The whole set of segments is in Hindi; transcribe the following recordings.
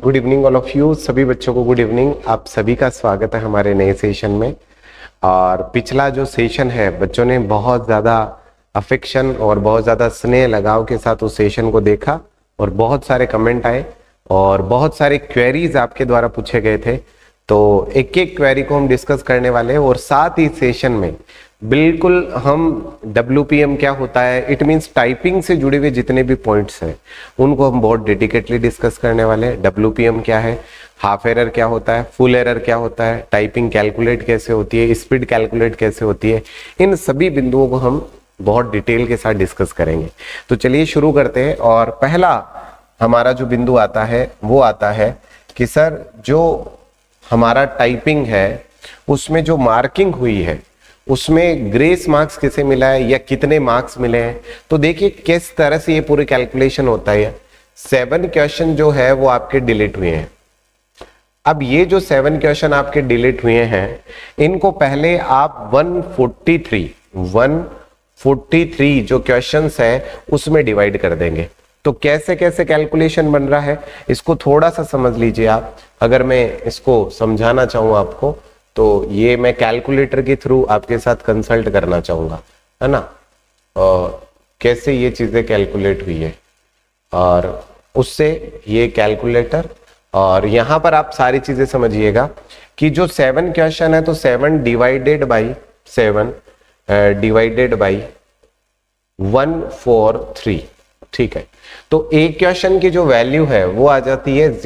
Good evening all of you, सभी बच्चों को गुड इवनिंग। आप सभी का स्वागत है हमारे नए सेशन में। और पिछला जो सेशन है बच्चों ने बहुत ज़्यादा अफेक्शन और बहुत ज़्यादा स्नेह लगाव के साथ उस सेशन को देखा और बहुत सारे कमेंट आए और बहुत सारे क्वेरीज आपके द्वारा पूछे गए थे। तो एक एक क्वेरी को हम डिस्कस करने वाले हैं और साथ ही सेशन में बिल्कुल हम WPM क्या होता है, इट मीन्स टाइपिंग से जुड़े हुए जितने भी पॉइंट्स हैं उनको हम बहुत डेडिकेटली डिस्कस करने वाले हैं। WPM क्या है, हाफ एरर क्या होता है, फुल एरर क्या होता है, टाइपिंग कैलकुलेट कैसे होती है, स्पीड कैलकुलेट कैसे होती है, इन सभी बिंदुओं को हम बहुत डिटेल के साथ डिस्कस करेंगे। तो चलिए शुरू करते हैं। और पहला हमारा जो बिंदु आता है वो आता है कि सर जो हमारा टाइपिंग है उसमें जो मार्किंग हुई है उसमें ग्रेस मार्क्स किसे मिला है या कितने मार्क्स मिले हैं। तो देखिए किस तरह से ये पूरी कैलकुलेशन होता है। 7 क्वेश्चन जो है वो आपके डिलीट हुए हैं। अब ये जो 7 क्वेश्चन आपके डिलीट हुए हैं इनको पहले आप 143 जो क्वेश्चंस है उसमें डिवाइड कर देंगे। तो कैसे कैसे कैलकुलेशन बन रहा है इसको थोड़ा सा समझ लीजिए आप। अगर मैं इसको समझाना चाहूँ आपको तो ये मैं कैलकुलेटर के थ्रू आपके साथ कंसल्ट करना चाहूंगा, है ना, और कैसे ये चीजें कैलकुलेट हुई है और उससे ये कैलकुलेटर। और यहाँ पर आप सारी चीजें समझिएगा कि जो 7 क्वेश्चन है तो 7 डिवाइडेड बाई 143, ठीक है। तो एक क्वेश्चन की जो वैल्यू है वो आ जाती है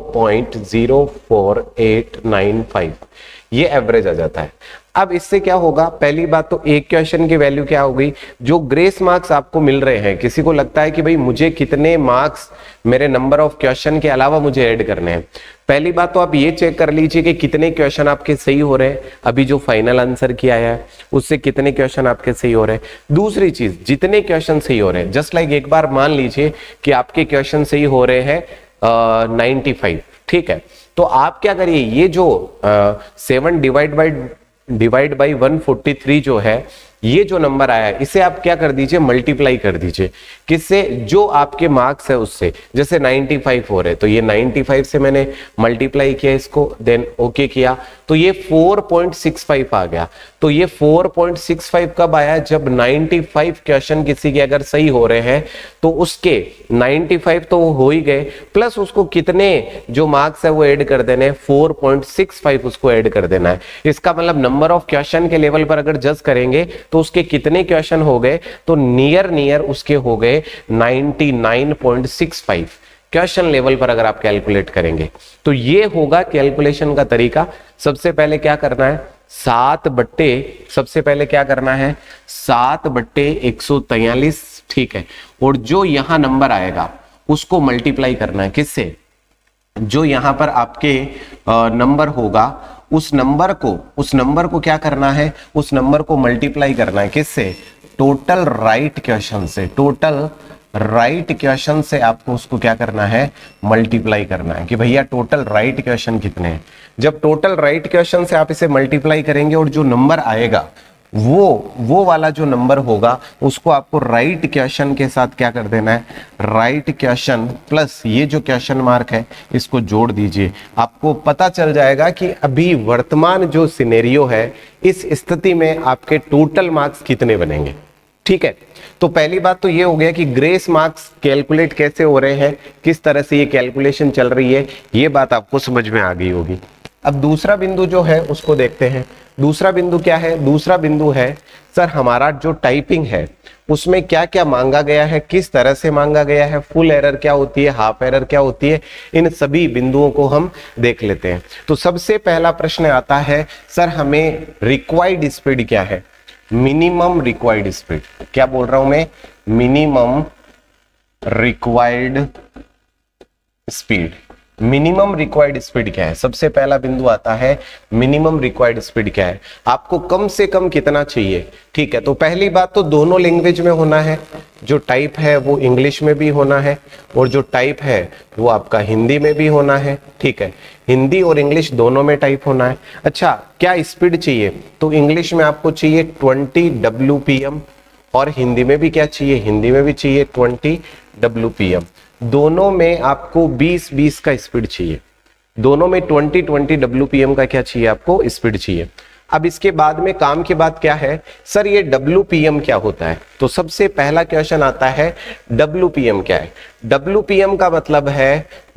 0.04895, ये एवरेज आ जाता है। अब इससे क्या होगा, पहली बात तो एक क्वेश्चन की वैल्यू क्या हो गई, जो ग्रेस मार्क्स आपको मिल रहे हैं, किसी को लगता है कि भाई मुझे कितने मार्क्स मेरे नंबर ऑफ क्वेश्चन के अलावा मुझे ऐड करने हैं। पहली बात तो आप ये चेक कर लीजिए कि कितने क्वेश्चन आपके सही हो रहे हैं, अभी जो फाइनल आंसर किया है उससे कितने क्वेश्चन आपके सही हो रहे हैं। दूसरी चीज, जितने क्वेश्चन सही हो रहे हैं, जस्ट लाइक एक बार मान लीजिए कि आपके क्वेश्चन सही हो रहे हैं 95, ठीक है। तो आप क्या करिए, ये जो 7 डिवाइड बाई 143 जो है, ये जो नंबर आया है इसे आप क्या कर दीजिए, मल्टीप्लाई कर दीजिए। किससे, जो आपके मार्क्स है उससे। जैसे 95 हो रहे तो ये 95 से मैंने मल्टीप्लाई किया इसको, देन ओके किया तो ये 4.65 आ गया। तो ये 4.65 कब आया, जब 95 क्वेश्चन किसी के अगर सही हो रहे हैं तो उसके 95 तो हो ही गए, प्लस उसको कितने जो मार्क्स है वो ऐड कर देने हैं, 4.65 उसको ऐड कर देना है। इसका मतलब नंबर ऑफ क्वेश्चन के लेवल पर अगर जज करेंगे तो उसके कितने क्वेश्चन हो गए, तो नियर उसके हो गए 99.65 क्वेश्चन लेवल पर अगर आप कैलकुलेट करेंगे। तो ये होगा कैलकुलेशन का तरीका। सबसे पहले क्या करना है, 7/143, ठीक है। और जो यहां नंबर आएगा उसको मल्टीप्लाई करना है किससे, जो यहां पर आपके नंबर होगा उस नंबर को क्या करना है, उस नंबर को मल्टीप्लाई करना है किससे, टोटल राइट क्वेश्चन से आपको उसको क्या करना है, मल्टीप्लाई करना है कि भैया टोटल राइट क्वेश्चन कितने हैं। जब टोटल राइट क्वेश्चन से आप इसे मल्टीप्लाई करेंगे और जो नंबर आएगा वो वाला जो नंबर होगा उसको आपको राइट क्वेश्चन के साथ क्या कर देना है, राइट क्वेश्चन प्लस ये जो क्वेश्चन मार्क है इसको जोड़ दीजिए। आपको पता चल जाएगा कि अभी वर्तमान जो सिनेरियो है इस स्थिति में आपके टोटल मार्क्स कितने बनेंगे, ठीक है। तो पहली बात तो ये हो गया कि ग्रेस मार्क्स कैलकुलेट कैसे हो रहे हैं, किस तरह से ये कैलकुलेशन चल रही है, ये बात आपको समझ में आ गई होगी। अब दूसरा बिंदु जो है उसको देखते हैं। दूसरा बिंदु क्या है, दूसरा बिंदु है सर हमारा जो टाइपिंग है उसमें क्या क्या मांगा गया है, किस तरह से मांगा गया है, फुल एरर क्या होती है, हाफ एरर क्या होती है, इन सभी बिंदुओं को हम देख लेते हैं। तो सबसे पहला प्रश्न आता है सर हमें रिक्वायर्ड स्पीड क्या है, मिनिमम रिक्वायर्ड स्पीड, क्या बोल रहा हूं मैं, minimum required speed. Minimum required speed क्या है, सबसे पहला बिंदु आता है मिनिमम रिक्वायर्ड स्पीड क्या है, आपको कम से कम कितना चाहिए, ठीक है। तो पहली बात तो दोनों लैंग्वेज में होना है, जो टाइप है वो इंग्लिश में भी होना है और जो टाइप है वो आपका हिंदी में भी होना है, ठीक है। हिंदी और इंग्लिश दोनों में टाइप होना है। अच्छा, क्या स्पीड चाहिए, तो इंग्लिश में आपको चाहिए 20 WPM और हिंदी में भी क्या चाहिए, हिंदी में भी चाहिए 20 WPM। दोनों में आपको 20-20 का स्पीड चाहिए, दोनों में 20-20 WPM का क्या चाहिए आपको स्पीड चाहिए। अब इसके बाद में काम की बात क्या है, सर ये WPM क्या होता है, तो सबसे पहला क्वेश्चन आता है WPM क्या है। WPM का मतलब है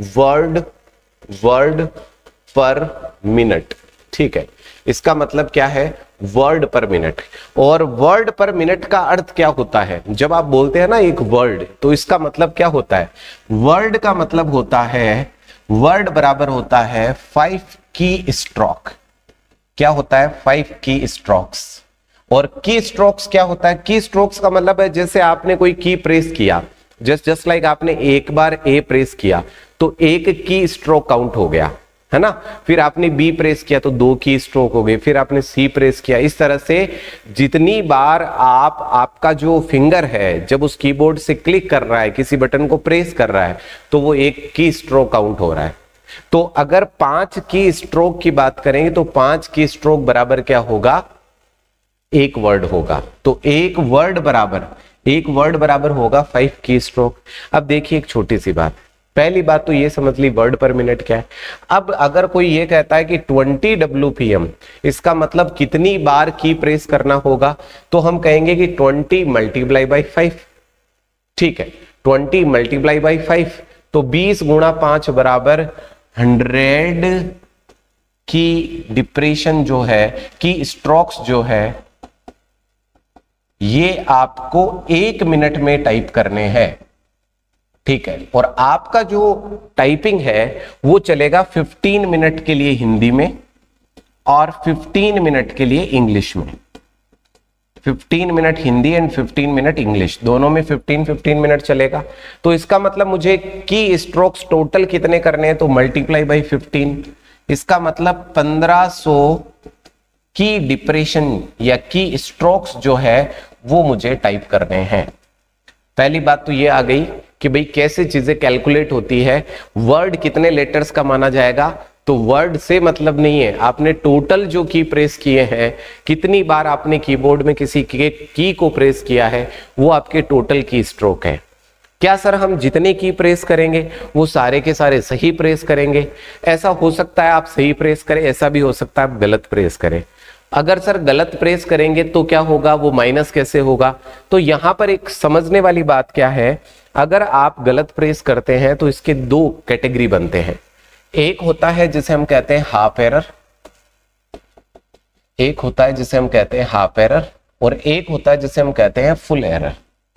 वर्ड पर मिनट, ठीक है, इसका मतलब क्या है वर्ड पर मिनट। और वर्ड पर मिनट का अर्थ क्या होता है, जब आप बोलते हैं ना एक वर्ड, तो इसका मतलब क्या होता है, वर्ड का मतलब होता है, वर्ड बराबर होता है 5 की स्ट्रोक। क्या होता है 5 की स्ट्रोक्स। और की स्ट्रोक्स क्या होता है, की स्ट्रोक्स का मतलब है जैसे आपने कोई की प्रेस किया, जस्ट लाइक आपने एक बार ए प्रेस किया तो एक की स्ट्रोक काउंट हो गया, है ना। फिर आपने बी प्रेस किया तो 2 की स्ट्रोक हो गई, फिर आपने सी प्रेस किया। इस तरह से जितनी बार आपका जो फिंगर है जब उस कीबोर्ड से क्लिक कर रहा है, किसी बटन को प्रेस कर रहा है, तो वो एक की स्ट्रोक काउंट हो रहा है। तो अगर 5 की स्ट्रोक की बात करेंगे तो 5 की स्ट्रोक बराबर क्या होगा, एक वर्ड होगा। तो एक वर्ड बराबर होगा 5 की स्ट्रोक। अब देखिए एक छोटी सी बात, पहली बात तो ये समझ ली वर्ड पर मिनट क्या है। अब अगर कोई ये कहता है कि 20 WPM, इसका मतलब कितनी बार की प्रेस करना होगा, तो हम कहेंगे कि 20 मल्टीप्लाई बाई 5, ठीक है, 20 मल्टीप्लाई बाई 5, तो 20 गुणा 5 बराबर 100 की डिप्रेशन जो है, की स्ट्रोक्स जो है, ये आपको 1 मिनट में टाइप करने हैं, ठीक है। और आपका जो टाइपिंग है वो चलेगा 15 मिनट के लिए हिंदी में और 15 मिनट के लिए इंग्लिश में। 15 minute Hindi and 15 minute English, दोनों में 15-15 मिनट चलेगा। तो इसका मतलब मुझे की स्ट्रोक्स टोटल कितने करने हैं, तो मल्टीप्लाई बाई 15, इसका मतलब 1500 की डिप्रेशन या की स्ट्रोक्स जो है वो मुझे टाइप करने हैं। पहली बात तो ये आ गई कि भाई कैसे चीजें कैलकुलेट होती है, वर्ड कितने लेटर्स का माना जाएगा, तो वर्ड से मतलब नहीं है, आपने टोटल जो की प्रेस किए हैं, कितनी बार आपने कीबोर्ड में किसी की को प्रेस किया है, वो आपके टोटल की स्ट्रोक है। क्या सर हम जितने की प्रेस करेंगे वो सारे के सारे सही प्रेस करेंगे? ऐसा हो सकता है आप सही प्रेस करें, ऐसा भी हो सकता है आप गलत प्रेस करें। अगर सर गलत प्रेस करेंगे तो क्या होगा, वो माइनस कैसे होगा? तो यहां पर एक समझने वाली बात क्या है, अगर आप गलत प्रेस करते हैं तो इसके 2 कैटेगरी बनते हैं। एक होता है जिसे हम कहते हैं हाफ एरर, एक होता है जिसे हम कहते हैं हाफ एरर, और एक होता है जिसे हम कहते हैं फुल एरर,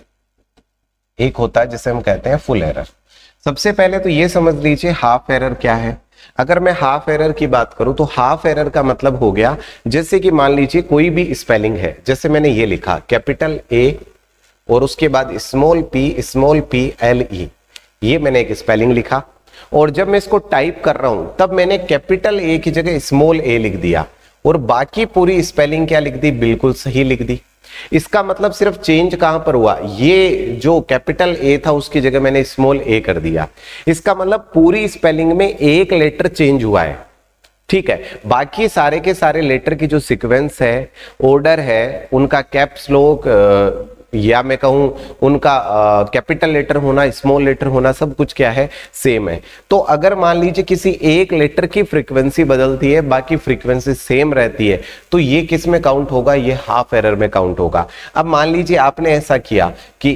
एक होता है जिसे हम कहते हैं फुल एरर। सबसे पहले तो ये समझ लीजिए हाफ एरर क्या है। अगर मैं हाफ एरर की बात करूं तो हाफ एरर का मतलब हो गया, जैसे कि मान लीजिए कोई भी स्पेलिंग है, जैसे मैंने ये लिखा कैपिटल ए और उसके बाद स्मॉल पी एल ई, ये मैंने एक स्पेलिंग लिखा, और जब मैं इसको टाइप कर रहा हूं तब मैंने कैपिटल ए की जगह स्मॉल ए लिख दिया और बाकी पूरी स्पेलिंग क्या लिख दी, बिल्कुल सही लिख दी। इसका मतलब सिर्फ चेंज कहां पर हुआ, ये जो कैपिटल ए था उसकी जगह मैंने स्मॉल ए कर दिया। इसका मतलब पूरी स्पेलिंग में एक लेटर चेंज हुआ है, ठीक है। बाकी सारे के सारे लेटर की जो सीक्वेंस है, ऑर्डर है, उनका कैप्स लॉक या मैं कहूं उनका कैपिटल लेटर होना, स्मॉल लेटर होना, सब कुछ क्या है, सेम है। तो अगर मान लीजिए किसी एक लेटर की फ्रीक्वेंसी बदलती है, बाकी फ्रीक्वेंसी सेम रहती है, तो ये किस में काउंट होगा, ये हाफ एरर में काउंट होगा। अब मान लीजिए आपने ऐसा किया कि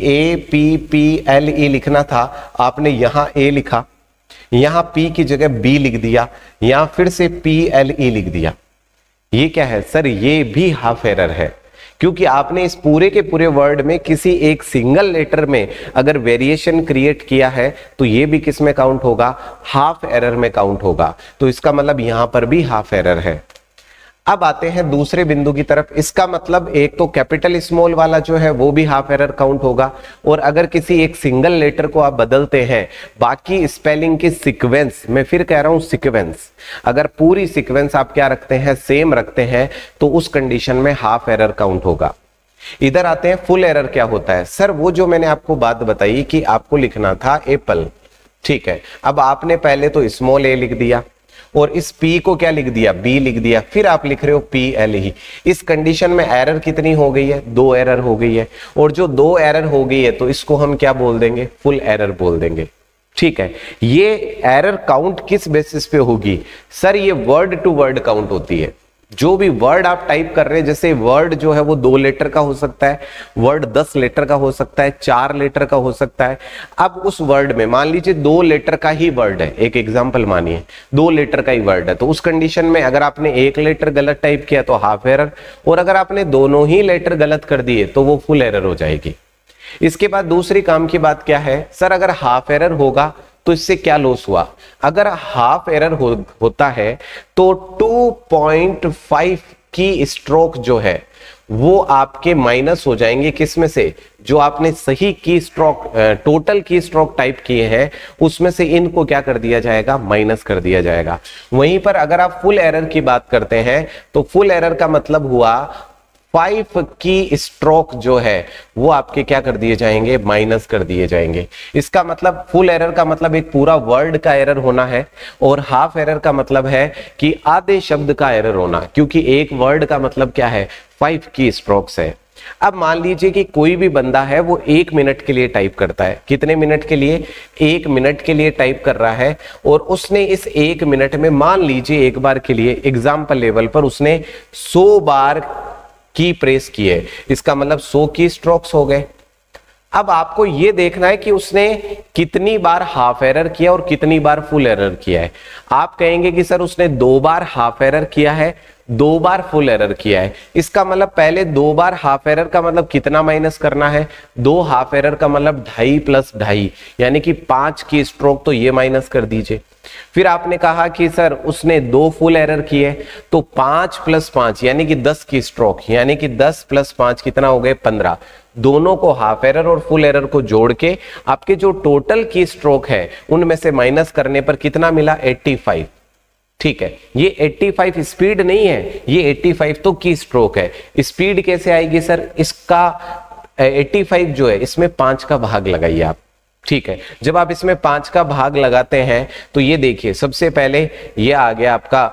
APPLE लिखना था, आपने यहां ए लिखा, यहां P की जगह B लिख दिया, यहां फिर से PLE लिख दिया, ये क्या है सर, ये भी हाफ एरर है, क्योंकि आपने इस पूरे के पूरे वर्ड में किसी एक सिंगल लेटर में अगर वेरिएशन क्रिएट किया है तो ये भी किस में काउंट होगा, हाफ एरर में काउंट होगा। तो इसका मतलब यहां पर भी हाफ एरर है। अब आते हैं दूसरे बिंदु की तरफ। इसका मतलब एक तो कैपिटल स्मॉल वाला जो है वो भी हाफ एरर काउंट होगा, और अगर किसी एक सिंगल लेटर को आप बदलते हैं, बाकी स्पेलिंग की सीक्वेंस, मैं फिर कह रहा हूं सीक्वेंस, अगर पूरी सीक्वेंस आप क्या रखते हैं, सेम रखते हैं, तो उस कंडीशन में हाफ एरर काउंट होगा। इधर आते हैं फुल एरर क्या होता है। सर वो जो मैंने आपको बात बताई कि आपको लिखना था एप्पल, ठीक है, अब आपने पहले तो स्मॉल ए लिख दिया और इस P को क्या लिख दिया, B लिख दिया, फिर आप लिख रहे हो PLE। इस कंडीशन में एरर कितनी हो गई है, 2 एरर हो गई है, और जो 2 एरर हो गई है तो इसको हम क्या बोल देंगे, फुल एरर बोल देंगे। ठीक है। ये एरर काउंट किस बेसिस पे होगी सर? ये वर्ड टू वर्ड काउंट होती है। जो भी वर्ड आप टाइप कर रहे हैं, जैसे वर्ड जो है वो 2 लेटर का हो सकता है, वर्ड 10 लेटर का हो सकता है, 4 लेटर का हो सकता है। अब उस वर्ड में मान लीजिए 2 लेटर का ही वर्ड है, एक एग्जांपल मानिए 2 लेटर का ही वर्ड है, तो उस कंडीशन में अगर आपने 1 लेटर गलत टाइप किया तो हाफ एरर, और अगर आपने दोनों ही लेटर गलत कर दिए तो वो फुल एरर हो जाएगी। इसके बाद दूसरी काम की बात क्या है सर? अगर हाफ एरर होगा तो इससे क्या लॉस हुआ? अगर हाफ एरर होता है तो 2.5 की स्ट्रोक जो है वो आपके माइनस हो जाएंगे। किसमें से? जो आपने सही keystroke, total keystroke type किए हैं उसमें से इनको क्या कर दिया जाएगा? माइनस कर दिया जाएगा। वहीं पर अगर आप फुल एरर की बात करते हैं तो फुल एरर का मतलब हुआ 5 की स्ट्रोक जो है वो आपके क्या कर दिए जाएंगे? माइनस कर दिए जाएंगे। इसका मतलब फुल एरर का मतलब एक पूरा वर्ड का एरर होना है, और हाफ एरर का मतलब है कि आधे शब्द का एरर होना, क्योंकि एक वर्ड का मतलब क्या है? 5 की स्ट्रोक्स है। अब मान लीजिए कि कोई भी बंदा है वो 1 मिनट के लिए टाइप करता है। कितने मिनट के लिए? 1 मिनट के लिए टाइप कर रहा है, और उसने इस 1 मिनट में मान लीजिए एक बार के लिए एग्जाम्पल लेवल पर उसने 100 बार की प्रेस की है। इसका मतलब 100 की स्ट्रोक्स हो गए। अब आपको यह देखना है कि उसने कितनी बार हाफ एरर किया और कितनी बार फुल एरर किया है। आप कहेंगे कि सर उसने 2 बार हाफ एरर किया है, 2 बार फुल एरर किया है। इसका मतलब पहले 2 बार हाफ एरर का मतलब कितना माइनस करना है? 2 हाफ एरर का मतलब 2.5 + 2.5 यानी कि 5 की स्ट्रोक, तो ये माइनस कर दीजिए। फिर आपने कहा कि सर उसने 2 फुल एरर किए, तो 5 + 5 यानी कि 10 की स्ट्रोक, यानी कि 10 + 5 कितना हो गए? 15। दोनों को हाफ एरर और फुल एरर को जोड़ के आपके जो टोटल की स्ट्रोक है उनमें से माइनस करने पर कितना मिला? 85। ठीक है, ये 85 स्पीड नहीं है, ये 85 तो की स्ट्रोक है। स्पीड कैसे आएगी सर? इसका 85 जो है इसमें 5 का भाग लगाइए आप। ठीक है, जब आप इसमें 5 का भाग लगाते हैं तो ये देखिए, सबसे पहले ये आ गया आपका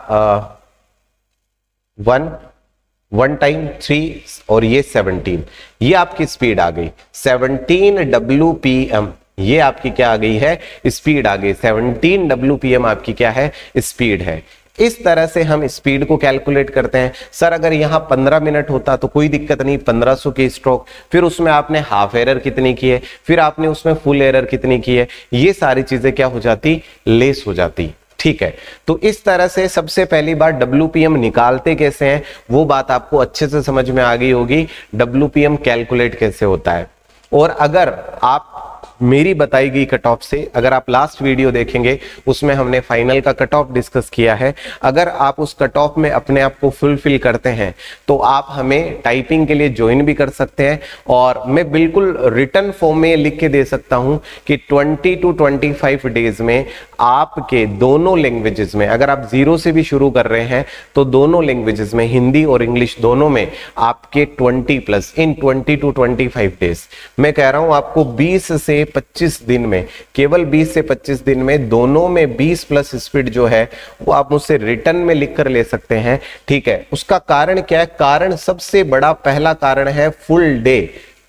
1 टाइम 3 और ये 17, ये आपकी स्पीड आ गई 17 WPM। ये आपकी क्या आ गई है? स्पीड आ गई। 17 WPM आपकी क्या है? स्पीड है। इस तरह से हम स्पीड को कैलकुलेट करते हैं। सर अगर यहाँ 15 मिनट होता तो कोई दिक्कत नहीं, 1500 की स्ट्रोक, फिर उसमें आपने हाफ एरर कितनी की है, फिर आपने उसमें फुल एरर कितनी की है, ये सारी चीजें क्या हो जाती? लेस हो जाती। ठीक है, तो इस तरह से सबसे पहली बार WPM निकालते कैसे हैं वो बात आपको अच्छे से समझ में आ गई होगी। WPM कैलकुलेट कैसे होता है। और अगर आप मेरी बताई गई कट ऑफ से, अगर आप लास्ट वीडियो देखेंगे उसमें हमने फाइनल का कट ऑफ डिस्कस किया है, अगर आप उस कट ऑफ में अपने आप को फुलफिल करते हैं तो आप हमें टाइपिंग के लिए ज्वाइन भी कर सकते हैं। और मैं बिल्कुल रिटर्न फॉर्म में लिख के दे सकता हूं कि 20 to 25 डेज में आपके दोनों लैंग्वेजेस में, अगर आप 0 से भी शुरू कर रहे हैं तो दोनों लैंग्वेजेस में, हिंदी और इंग्लिश दोनों में, आपके 20+ इन 20 to 25 डेज, मैं कह रहा हूं आपको 20 से 25 दिन में, केवल 20 से 25 दिन में दोनों में 20+ स्पीड जो है वो आप मुझसे रिटर्न में लिख कर ले सकते हैं। ठीक है, उसका कारण क्या है? कारण सबसे बड़ा पहला कारण है फुल डे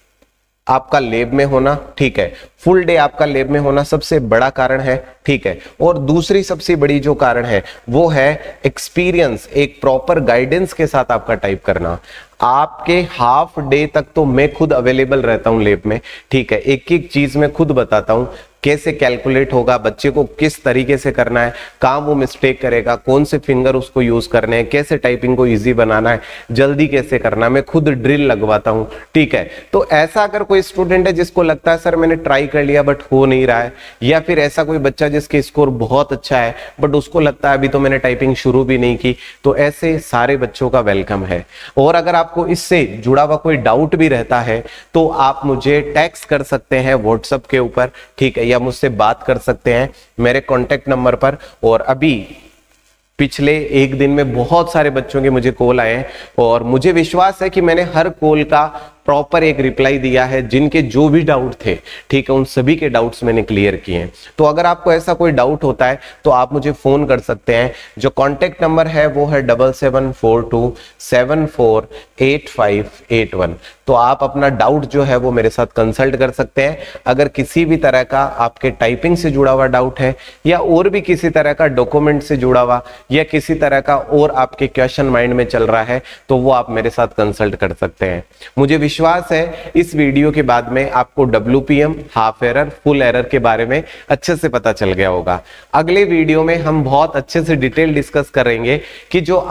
आपका लैब में होना। ठीक है, फुल डे आपका लैब में होना सबसे बड़ा कारण है। ठीक है, और दूसरी सबसे बड़ी जो कारण है वो है एक्सपीरियंस, एक प्रॉपर गाइडेंस के साथ आपका टाइप करना। आपके हाफ डे तक तो मैं खुद अवेलेबल रहता हूं लैब में। ठीक है, एक एक चीज मैं खुद बताता हूं, कैसे कैलकुलेट होगा, बच्चे को किस तरीके से करना है, कहां वो मिस्टेक करेगा, कौन से फिंगर उसको यूज करने हैं, कैसे टाइपिंग को इजी बनाना है, जल्दी कैसे करना है, मैं खुद ड्रिल लगवाता हूं। ठीक है, तो ऐसा अगर कोई स्टूडेंट है जिसको लगता है सर मैंने ट्राई कर लिया बट हो नहीं रहा है, या फिर ऐसा कोई बच्चा जिसके स्कोर बहुत अच्छा है बट उसको लगता है अभी तो मैंने टाइपिंग शुरू भी नहीं की, तो ऐसे सारे बच्चों का वेलकम है। और अगर आपको इससे जुड़ा हुआ कोई डाउट भी रहता है तो आप मुझे टेक्स्ट कर सकते हैं व्हाट्सएप के ऊपर। ठीक है, या मुझसे बात कर सकते हैं मेरे कॉन्टेक्ट नंबर पर। और अभी पिछले एक दिन में बहुत सारे बच्चों के मुझे कॉल आए हैं और मुझे विश्वास है कि मैंने हर कॉल का प्रॉपर एक रिप्लाई दिया है, जिनके जो भी डाउट थे, ठीक है, उन सभी के डाउट्स मैंने क्लियर किए हैं। तो अगर आपको ऐसा कोई डाउट होता है तो आप मुझे फोन कर सकते हैं। जो कॉन्टेक्ट नंबर है वो है 7742748581। तो आप अपना डाउट जो है वो मेरे साथ कंसल्ट कर सकते हैं। अगर किसी भी तरह का आपके टाइपिंग से जुड़ा हुआ डाउट है, या और भी किसी तरह का डॉक्यूमेंट से जुड़ा हुआ, या किसी तरह का और आपके क्वेश्चन माइंड में चल रहा है, तो वो आप मेरे साथ कंसल्ट कर सकते हैं। मुझे विश्वास है इस वीडियो के बाद में आपको WPM, half error, full error के बारे में अच्छे से पता चल गया होगा। अगले वीडियो में हम बहुत अच्छे से डिटेल डिस्कस करेंगे कि जो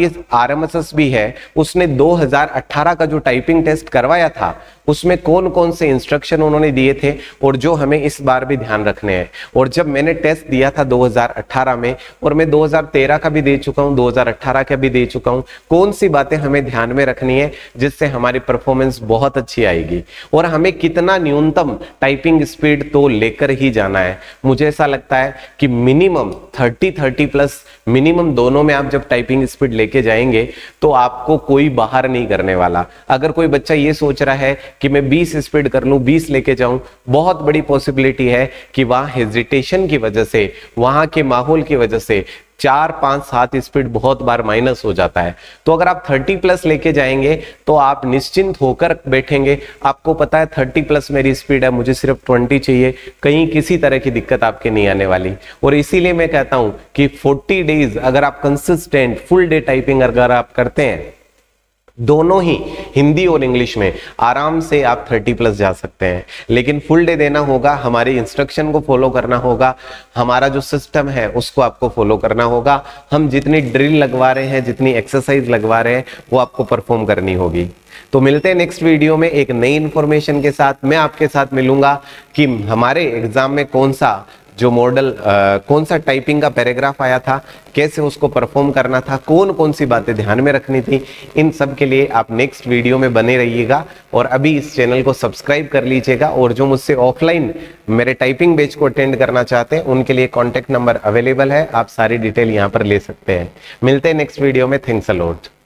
RMSS भी है, उसने 2018 का जो टाइपिंग टेस्ट करवाया था, उसमें कौन कौन से इंस्ट्रक्शन उन्होंने दिए थे और जो हमें इस बार भी ध्यान रखने हैं। और जब मैंने टेस्ट दिया था 2018 में, और मैं 2013 का भी दे चुका हूं, 2018 का भी दे चुका हूं, कौन सी बातें हमें ध्यान में रखनी है जिससे हमारी परफॉर्मेंस बहुत अच्छी आएगी, और हमें कितना न्यूनतम टाइपिंग स्पीड तो लेकर ही जाना है। मुझे ऐसा लगता है कि मिनिमम 30 प्लस मिनिमम दोनों में आप जब टाइपिंग स्पीड लेके जाएंगे तो आपको कोई बाहर नहीं करने वाला। अगर कोई बच्चा ये सोच रहा है कि मैं 20 स्पीड कर लूं, 20 लेके जाऊं, बहुत बड़ी पॉसिबिलिटी है कि वहां हेजिटेशन की वजह से, वहां के माहौल की वजह से 4, 5, 7 स्पीड बहुत बार माइनस हो जाता है। तो अगर आप 30 प्लस लेके जाएंगे तो आप निश्चिंत होकर बैठेंगे। आपको पता है 30 प्लस मेरी स्पीड है, मुझे सिर्फ 20 चाहिए, कहीं किसी तरह की दिक्कत आपके नहीं आने वाली। और इसीलिए मैं कहता हूं कि 40 डेज अगर आप कंसिस्टेंट फुल डे टाइपिंग अगर आप करते हैं, दोनों ही हिंदी और इंग्लिश में, आराम से आप 30 प्लस जा सकते हैं। लेकिन फुल डे देना होगा, हमारे इंस्ट्रक्शन को फॉलो करना होगा, हमारा जो सिस्टम है उसको आपको फॉलो करना होगा। हम जितनी ड्रिल लगवा रहे हैं, जितनी एक्सरसाइज लगवा रहे हैं, वो आपको परफॉर्म करनी होगी। तो मिलते हैं नेक्स्ट वीडियो में एक नई इंफॉर्मेशन के साथ। मैं आपके साथ मिलूंगा कि हमारे एग्जाम में कौन सा जो मॉडल कौन सा टाइपिंग का पैराग्राफ आया था, कैसे उसको परफॉर्म करना था, कौन कौन सी बातें ध्यान में रखनी थी, इन सब के लिए आप नेक्स्ट वीडियो में बने रहिएगा। और अभी इस चैनल को सब्सक्राइब कर लीजिएगा। और जो मुझसे ऑफलाइन मेरे टाइपिंग बैच को अटेंड करना चाहते हैं, उनके लिए कॉन्टैक्ट नंबर अवेलेबल है, आप सारी डिटेल यहाँ पर ले सकते हैं। मिलते हैं नेक्स्ट वीडियो में। Thanks a lot.